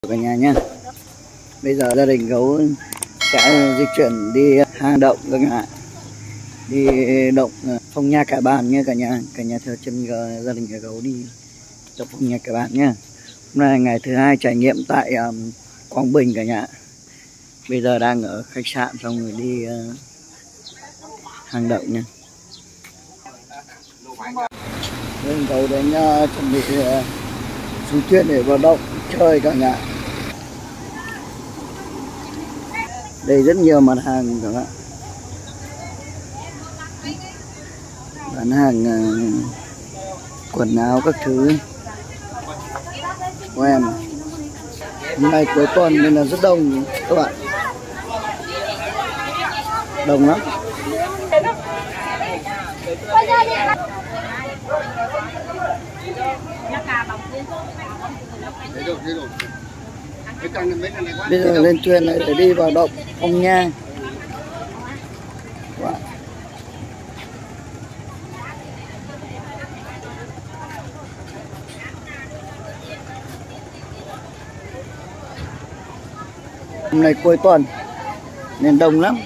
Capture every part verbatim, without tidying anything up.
Cả nhà nhé. Bây giờ gia đình gấu sẽ di chuyển đi hang động các bạn, đi động Phong Nha Kẻ Bàng nha cả nhà. Cả nhà theo chân gia đình gấu đi động Phong Nha Kẻ Bàng nhé. Hôm nay ngày thứ hai trải nghiệm tại um, Quảng Bình cả nhà. Bây giờ đang ở khách sạn xong rồi đi uh, hang động nha. Gia đình gấu đến uh, chuẩn bị uh, xuống thuyền để vào động chơi cả nhà. Đây rất nhiều mặt hàng các bạn, bán hàng uh, quần áo các thứ của em. Hôm nay cuối tuần nên là rất đông các bạn, đông lắm. Bây giờ lên thuyền này để đi vào động Phong Nha. Wow. Hôm nay cuối tuần nên đông lắm.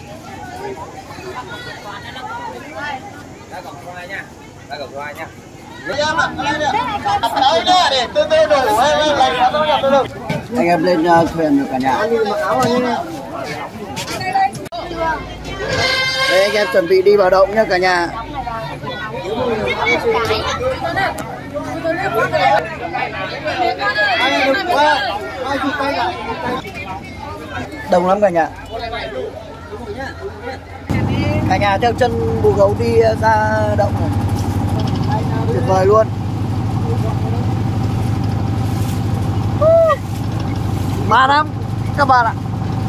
Anh em lên uh, thuyền rồi cả nhà. Đây anh em chuẩn bị đi vào động nhé cả nhà. Đông lắm cả nhà. Cả nhà theo chân bù gấu đi ra động này. Tuyệt vời luôn. Mát lắm các bạn ạ.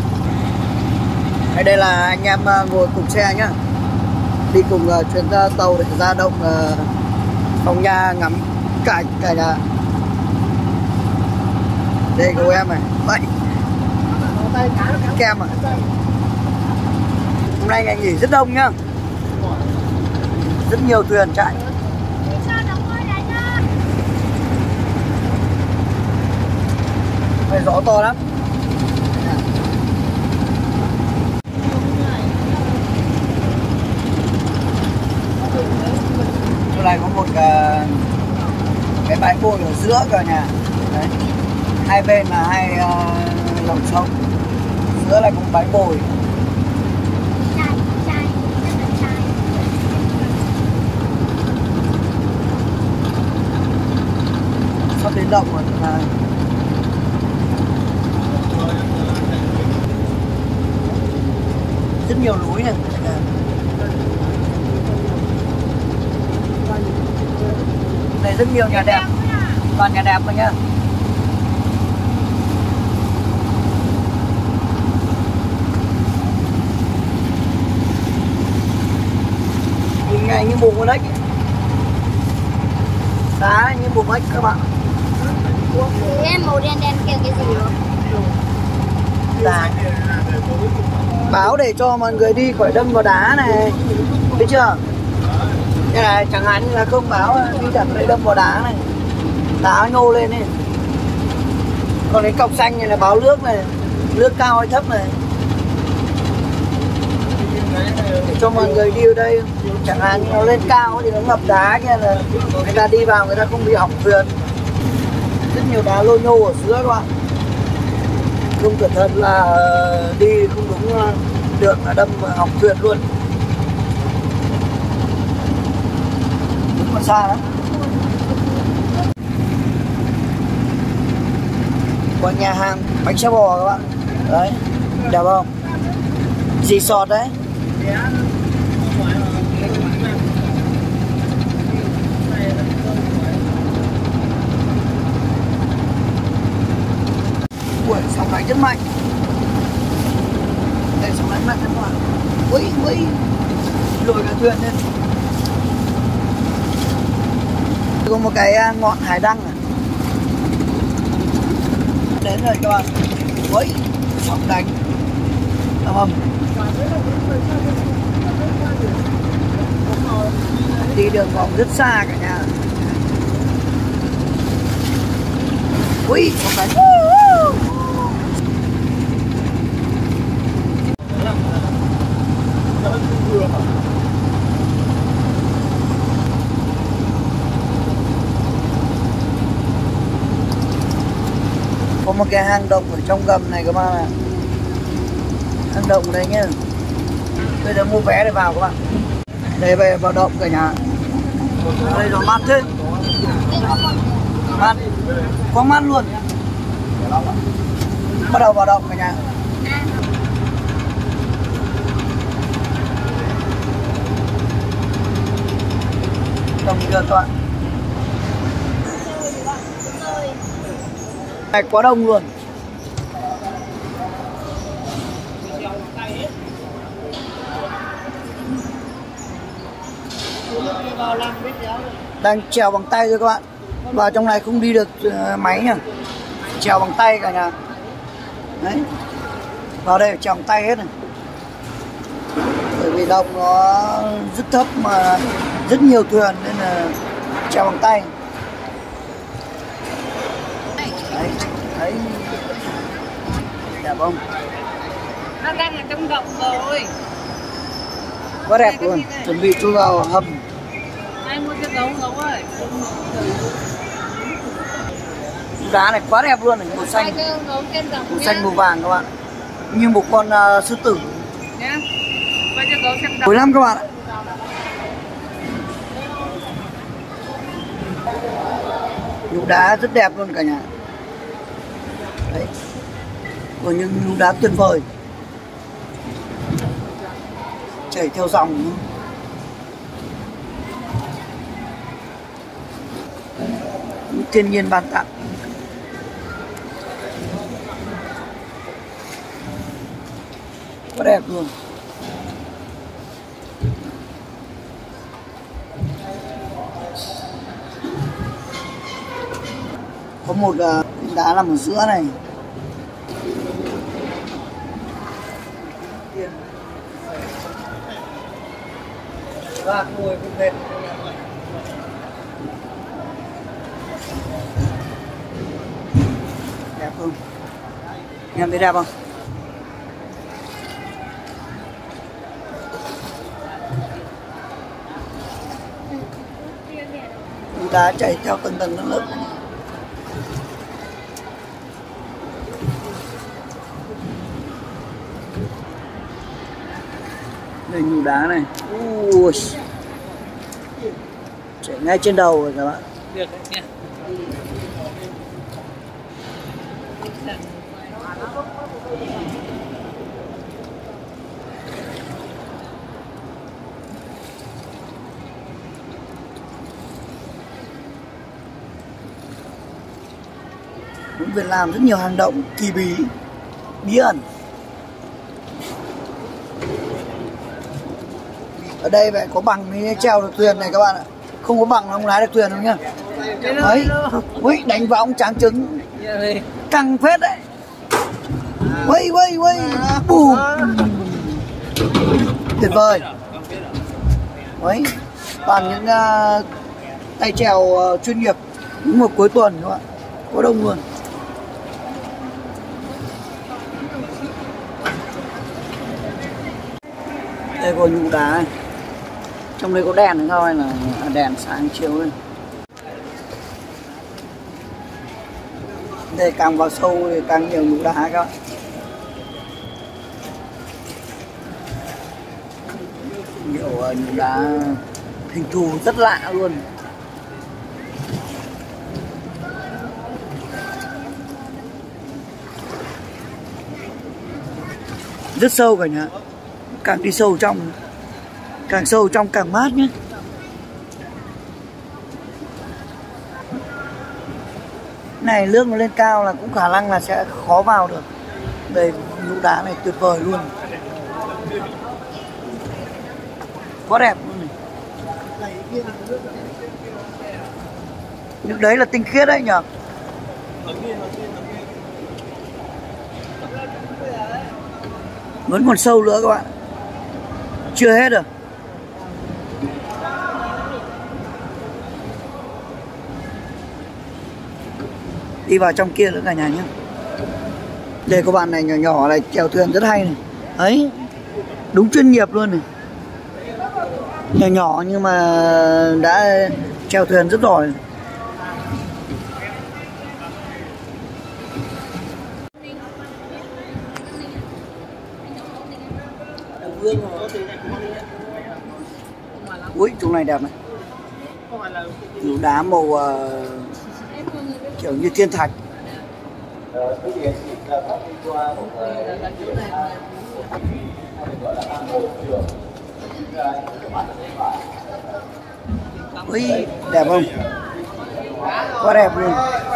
Đây là anh em ngồi cùng xe nhá, đi cùng uh, chuyến uh, tàu để ra động uh, Phong Nha ngắm cảnh cả nhà. Đây cô em này, vậy kem à. Hôm nay ngày nghỉ rất đông nhá, rất nhiều thuyền chạy. Đây gió to lắm. Chỗ này có một uh, cái bãi bồi ở giữa cả nhà. Đấy. Hai bên là hai uh, dòng sông, giữa là cũng bãi bồi. Sắp đến động rồi cả nhà. Rất nhiều núi này. Đây rất nhiều nhà đẹp, toàn nhà đẹp thôi nhá. Nhìn ngay như bùn con ếch, đá như bùn ếch các bạn. Em màu đen đen kêu cái gì đó? Đá. Báo để cho mọi người đi khỏi đâm vào đá này, biết chưa? Cái này chẳng hạn như là không báo đi đặt đây đâm vào đá này, đá nhô lên này. Còn cái cọc xanh này là báo nước này, nước cao hay thấp này, để cho mọi người đi ở đây. Chẳng hạn như nó lên cao thì nó ngập đá, như là người ta đi vào người ta không bị hỏng thuyền. Rất nhiều đá lô nhô ở giữa các bạn, không cẩn thận là đi không đúng đường là đâm hỏng thuyền luôn. Đúng mà xa lắm. Qua nhà hàng bánh xe bò các bạn. Đấy, đẹp không? Resort đấy. Ui, sóng đánh rất mạnh. Đây sóng đánh mạnh các bạn. Ui, ui, lùi cả thuyền lên. Có một cái ngọn hải đăng này. Đến rồi các bạn. Ui, sóng đánh. Đúng không? Đi đường vòng rất xa cả nhà. Ui, sóng đánh. Có một cái hang động ở trong gầm này các bạn ạ. Hang động đây nhá. Bây giờ mua vé để vào các bạn. Đây về vào động cả nhà. Đây rồi mát thế. Mát. Có mát luôn. Bắt đầu vào động cả nhà. Đồng chưa các bạn. Này quá đông luôn. Đang trèo bằng tay thôi các bạn. Vào trong này không đi được máy nhá. Trèo bằng tay cả nhà. Đấy. Vào đây trèo bằng tay hết này. Bởi vì động nó rất thấp mà rất nhiều thuyền nên là trèo bằng tay. Đấy, đấy. Đẹp không? Nó đang ở trong động rồi. Quá đẹp luôn. Chuẩn bị chui vào hầm. Ai mua cái gấu gấu ơi. Đá này quá đẹp luôn này, màu xanh. Màu xanh màu vàng các bạn. Như một con uh, sư tử. Nhá. Quay cho gấu xem Cuối năm các bạn ạ. Nhũ đá rất đẹp luôn cả nhà. Đấy. Có những nhũ đá tuyệt vời. Chảy theo dòng. Thiên nhiên ban tặng. Quá đẹp luôn. Có một uh, đá nằm ở giữa này. Và ngồi cũng đẹp. Đẹp không? Em thấy đẹp không? Đá chảy theo tầng tầng lớp lớp. Đây nhũ đá này. Ui. Chảy ngay trên đầu rồi các bạn. được nha. Việt Nam rất nhiều hang động kỳ bí, bí ẩn. Ở đây vậy có bằng mới treo được thuyền này các bạn ạ. Không có bằng không lái được thuyền đâu nhá. Đấy, ui, đánh vào ông tráng trứng căng phết đấy. Quay quay quay bùm. Tuyệt vời. Đấy, toàn những uh, tay chèo uh, chuyên nghiệp. Đúng một cuối tuần các bạn, có đông luôn. Đây có nhũ đá này. Trong đây có đèn hay không hay là đèn sáng chiếu lên. Đây càng vào sâu thì càng nhiều nhũ đá các bạn. Nhiều uh, nhũ đá hình thù rất lạ luôn. Rất sâu cả nhà. Càng đi sâu trong, càng sâu trong càng mát nhé. Này nước nó lên cao là cũng khả năng là sẽ khó vào được. Đây nhũ đá này tuyệt vời luôn. Quá đẹp luôn này. Nước đấy là tinh khiết đấy nhở. Vẫn còn sâu nữa các bạn. Chưa hết rồi. Đi vào trong kia nữa cả nhà nhé. Đây có bạn này nhỏ nhỏ này chèo thuyền rất hay này. Ấy, đúng chuyên nghiệp luôn này. Nhỏ nhỏ nhưng mà đã chèo thuyền rất giỏi. Ui, chỗ này đẹp này. Nhũ đá màu uh, kiểu như thiên thạch. Ui, đẹp không? Quá đẹp luôn.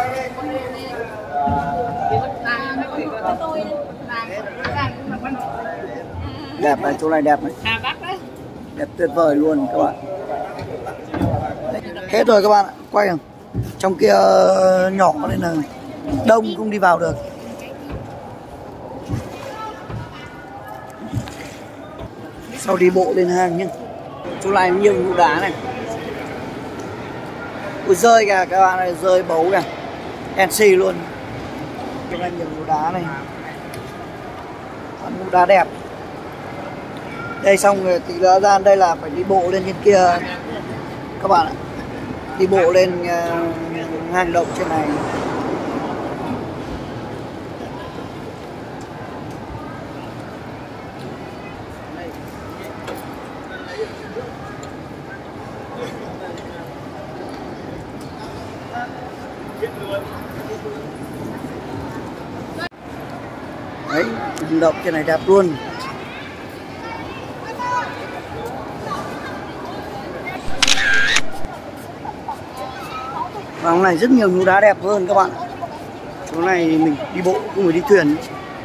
Đẹp này, chỗ này đẹp này. Đẹp tuyệt vời luôn các bạn. Hết rồi các bạn ạ, quay không? Trong kia nhỏ nên là đông không đi vào được. Sau đi bộ lên hang nhá. Chỗ này nhiều nhũ đá này. Ui, rơi kìa các bạn ơi, rơi bấu kìa. en xê luôn. Chỗ này nhiều nhũ đá này. Nhũ đá đẹp. Đây xong rồi thì ra ra đây là phải đi bộ lên trên kia các bạn ạ. Đi bộ lên uh, hang động trên này. Đấy, hang động trên này đẹp luôn. Và hôm này rất nhiều nhũ đá đẹp hơn các bạn. Chỗ này mình đi bộ không phải đi thuyền.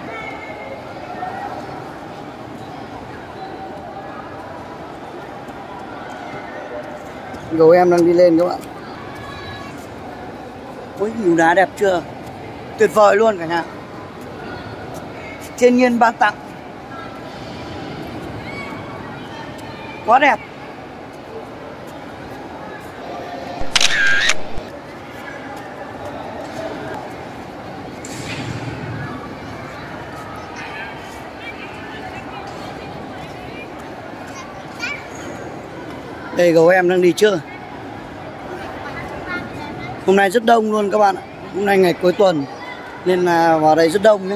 Gấu em đang đi lên các bạn. Ôi, nhũ đá đẹp chưa? Tuyệt vời luôn cả nhà. Thiên nhiên ban tặng. Quá đẹp. Đây gấu em đang đi chưa? Hôm nay rất đông luôn các bạn ạ. Hôm nay ngày cuối tuần nên là vào đây rất đông nhé.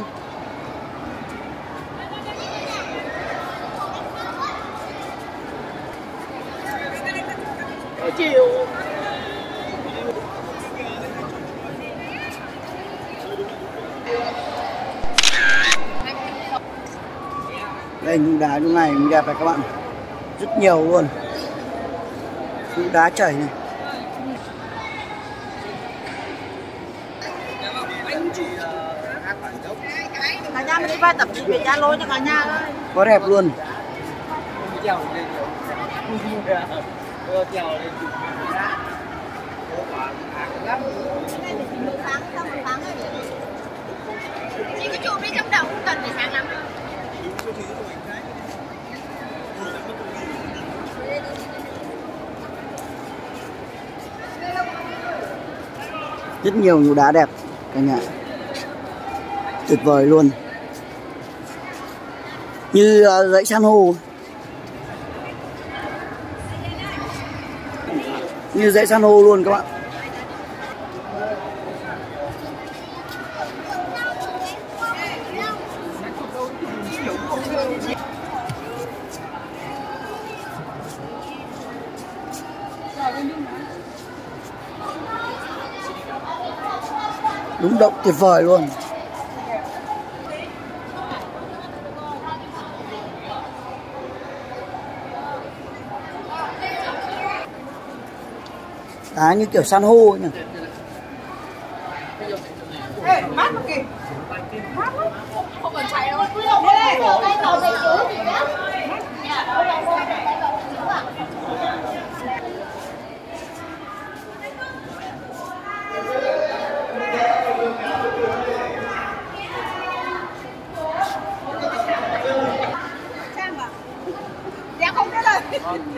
Đây nhũ đá chỗ này mình đẹp này các bạn. Rất nhiều luôn. Nhũ đá chảy này. Cả nhà mình đi vai tập về Zalo cho cả nhà đó. Quá đẹp luôn. Chị cứ chụp đi trong đầu không cần phải sáng lắm. Rất nhiều nhũ đá đẹp cả nhà. Tuyệt vời luôn. Như uh, dãy san hô. Như dãy san hô luôn các bạn. Đúng động tuyệt vời luôn. Đá như kiểu san hô nhỉ. Ê, mát mà kìa. Mát lắm. Không cần chạy đâu. Đây đây. Đây ngồi về dưới thì đó. Dạ không có lời.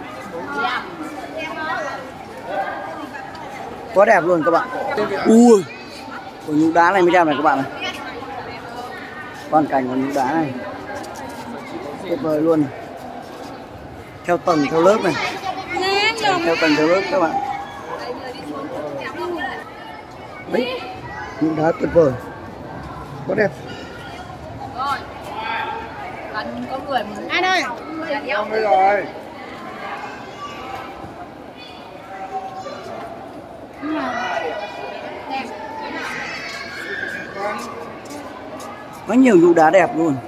Quá đẹp luôn các bạn. Ui, của nhũ đá này mới đẹp này các bạn này. Toàn cảnh của nhũ đá này tuyệt vời luôn. Theo tầng theo lớp này. Theo tầng theo lớp các bạn. Đấy, nhũ đá tuyệt vời. Quá đẹp. Anh ơi, Xong rồi. Có nhiều trụ đá đẹp luôn.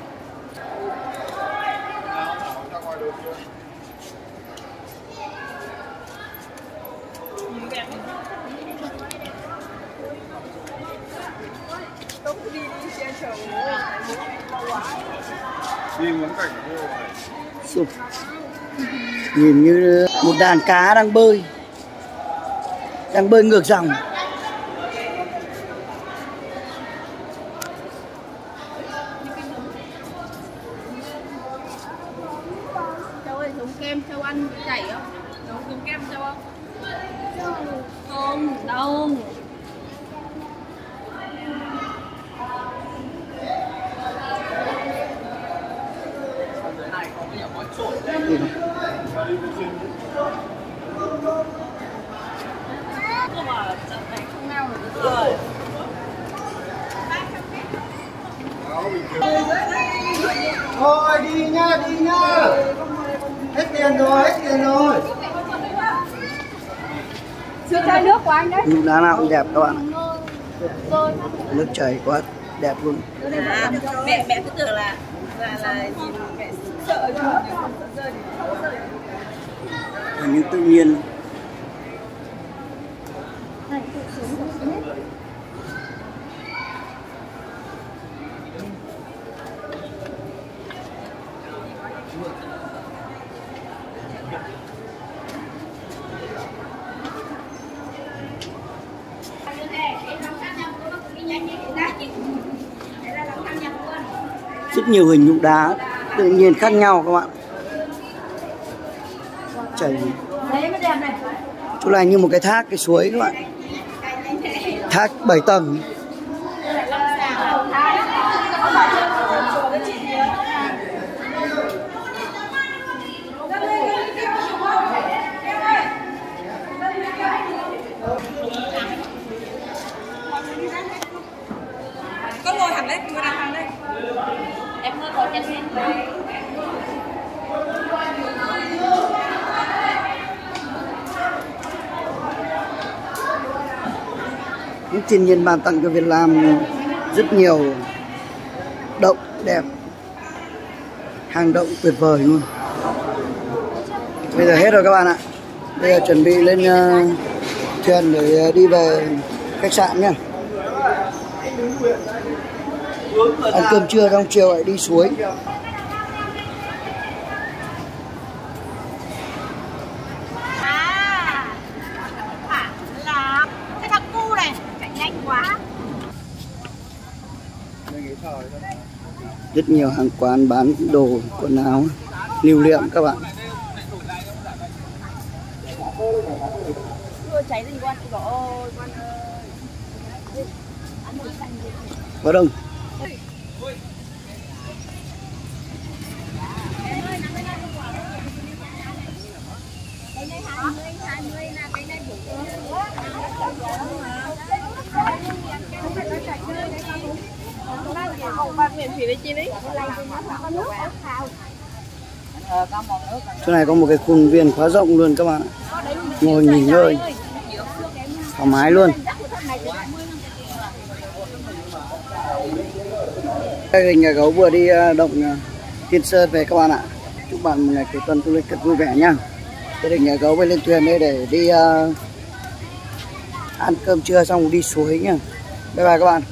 Sụp. Nhìn như một đàn cá đang bơi, đang bơi ngược dòng. Châu ơi, dùng kem Châu ăn chảy không? Dùng, dùng kem Châu không? Không, đâu. Thôi đi nha, đi nha. Hết tiền rồi, hết tiền rồi. Chưa chai nước của anh đấy. Trụ đá nào cũng đẹp các bạn. Nước chảy quá đẹp luôn. À, mẹ mẹ cứ tưởng là là là nhìn mẹ sợ chứ rơi Hình như tự nhiên. Rất nhiều hình trụ đá tự nhiên khác nhau các bạn. Chảy. Chỗ này như một cái thác, cái suối các bạn. Thác bảy tầng. có ngồi hẳn đấy, ngồi đặt hàng đây. Em ngồi có chân lên. Những thiên nhiên ban tặng cho Việt Nam rất nhiều động đẹp, hang động tuyệt vời luôn. Bây giờ hết rồi các bạn ạ. Bây giờ chuẩn bị lên uh, thuyền để đi về khách sạn nhé. Ăn cơm trưa xong chiều lại đi suối. À, là cái thằng cu này chạy nhanh quá. Rất nhiều hàng quán bán đồ quần áo lưu niệm các bạn. Cháy gì con chị ơi, con ơi. Có đông. Chỗ này có một cái khuôn viên khá rộng luôn các bạn. Ngồi nghỉ ngơi thoải mái luôn. Đây là nhà gấu vừa đi động Tiên Sơn về các bạn ạ. Chúc bạn một ngày cuối tuần du lịch thật vui vẻ nha. Đây là nhà gấu với lên thuyền đây để đi uh, ăn cơm trưa xong đi suối nha. Bye bye các bạn.